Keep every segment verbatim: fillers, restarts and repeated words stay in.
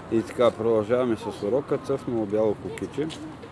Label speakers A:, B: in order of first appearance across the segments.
A: И така, продължаваме с урока. Цъфнало бяло кукиче.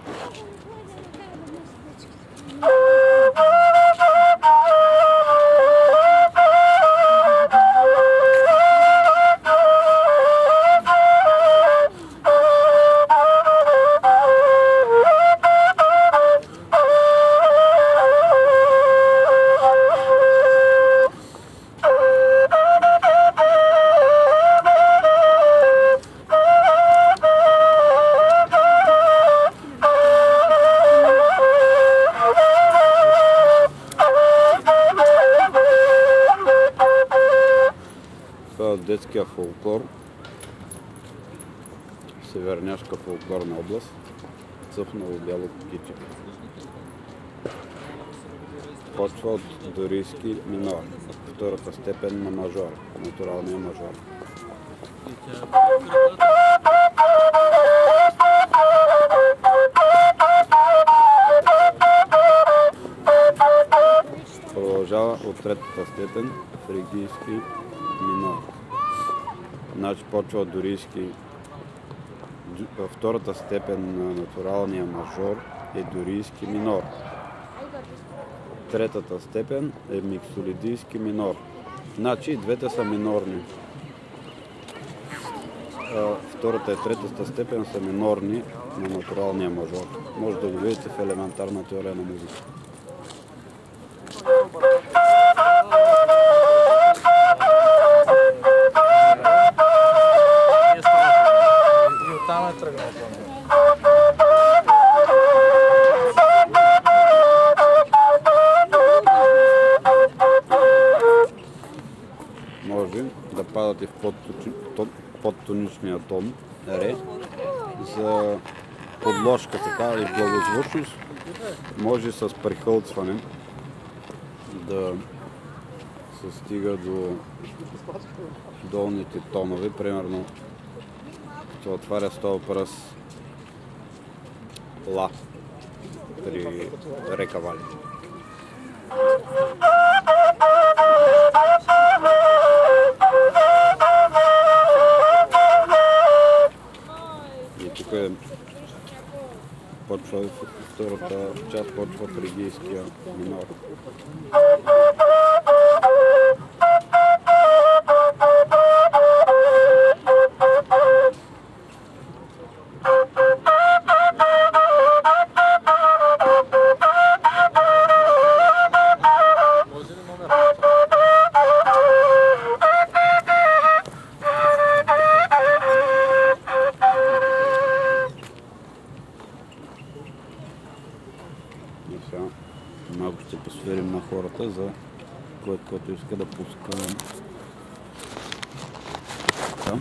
A: Това е детския фолклор, Северняшка фолклорна област, цъфнало бяло кукиче. Почва от дорийски минор, втората степен на мажор, натуралния мажор. Продължава от третата степен фригийски минор. Значи почва от дорийски. Втората степен на натуралния мажор е дорийски минор. Третата степен е миксолидийски минор. Значи двете са минорни. Втората и третата степен са минорни на натуралния мажор. Може да го видите в елементарна теория на музика.
B: Там е тръгнал.
A: Може да падате в подтоничния тон, ре, за подложка така и благозвучност. Може с прихълцване да се стига до долните тонове, примерно се отваря с този пръст ла при река Вали. И тук е почва втората част, почва фригийския минор. И сега малко ще посверим на хората за който, който иска да пуска. Да.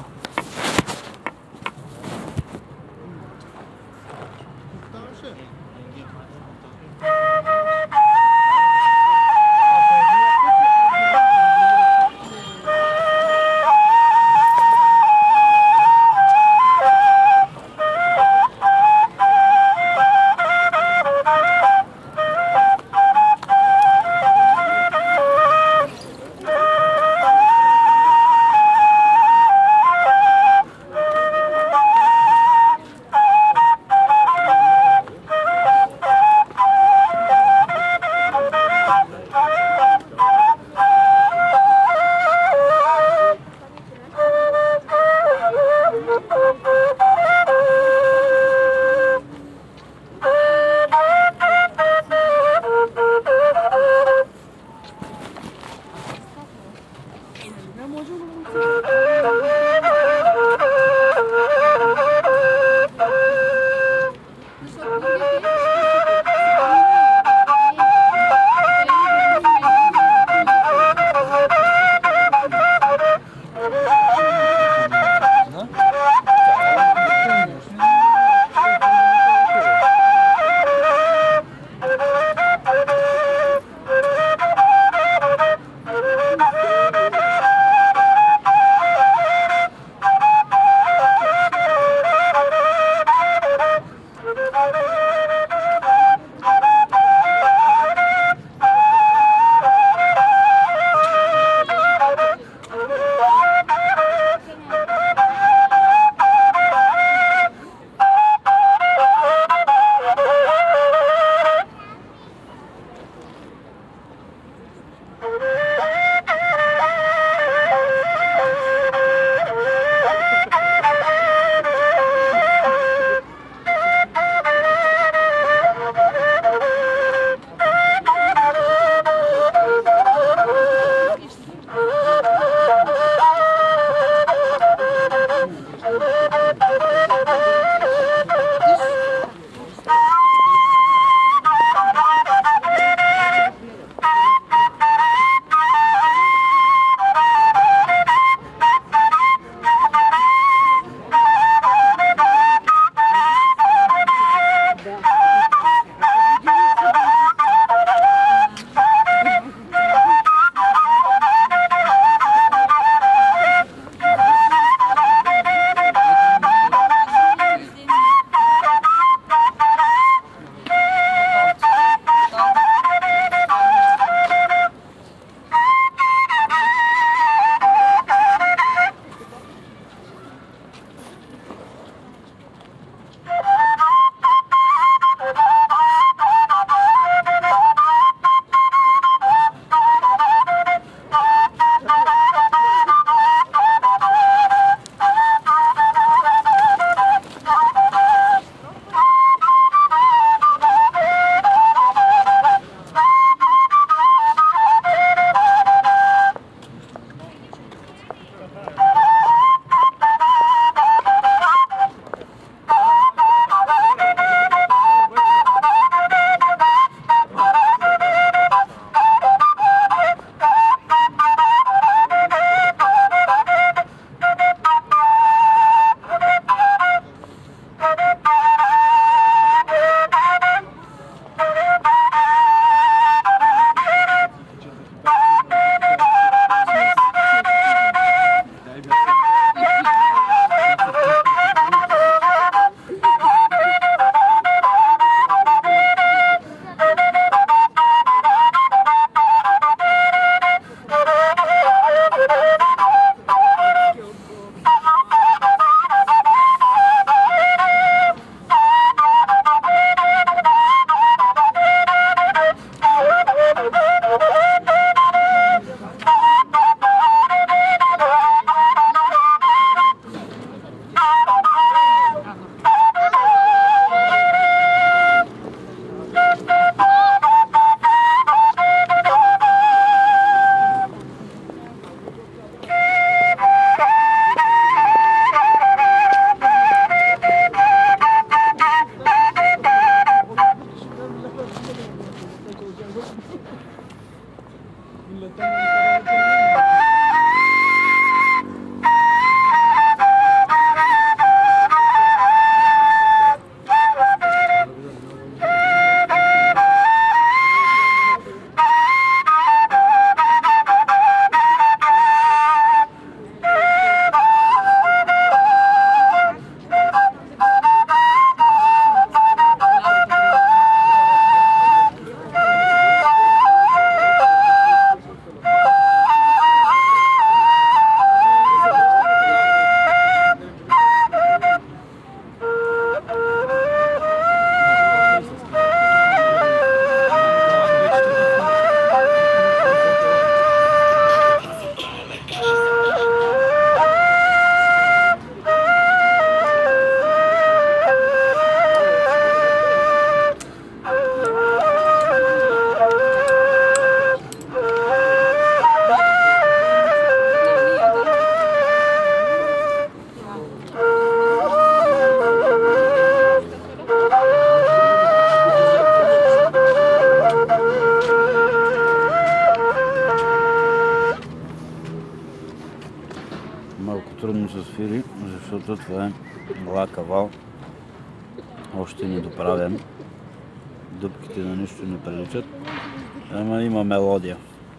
A: Малко трудно се свири, защото това е лака вал, още недоправен. Дупките на нищо не приличат, ама има мелодия.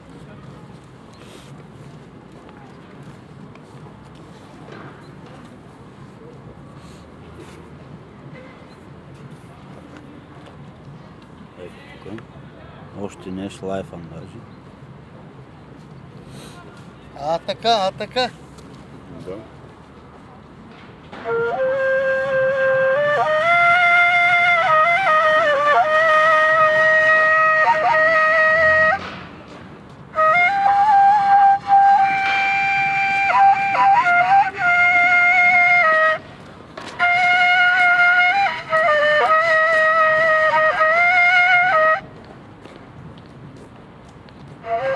A: Ето тук. Още не е шлайфан даже.
B: А така, а така.
A: Да.
C: Yeah.